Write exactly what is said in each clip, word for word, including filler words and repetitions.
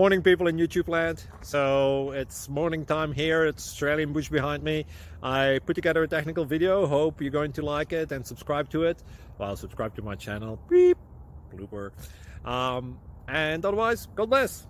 Morning, people in YouTube land. So it's morning time here. It's Australian bush behind me. I put together a technical video. Hope you're going to like it and subscribe to it. Well, subscribe to my channel. Beep. Blooper. Um, and otherwise, God bless.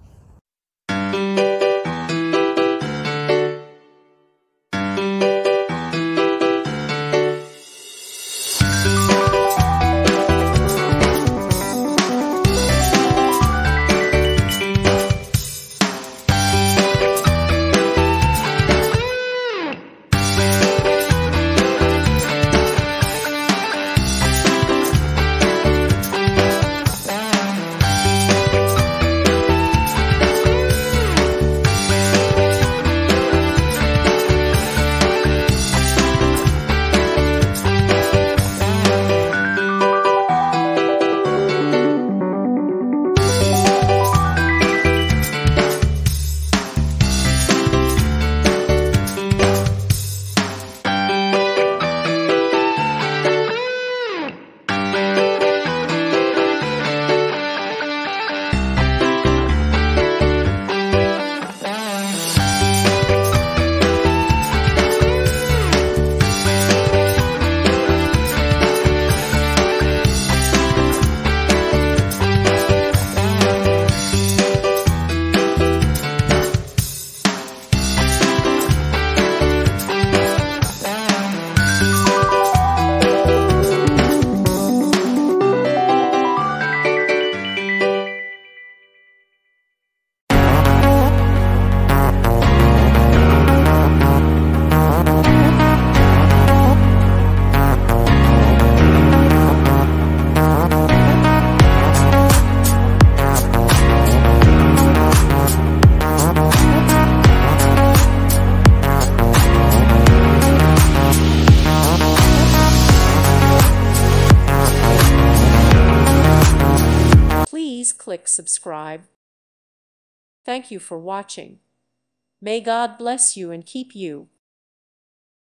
Please click subscribe. Thank you for watching. May God bless you and keep you.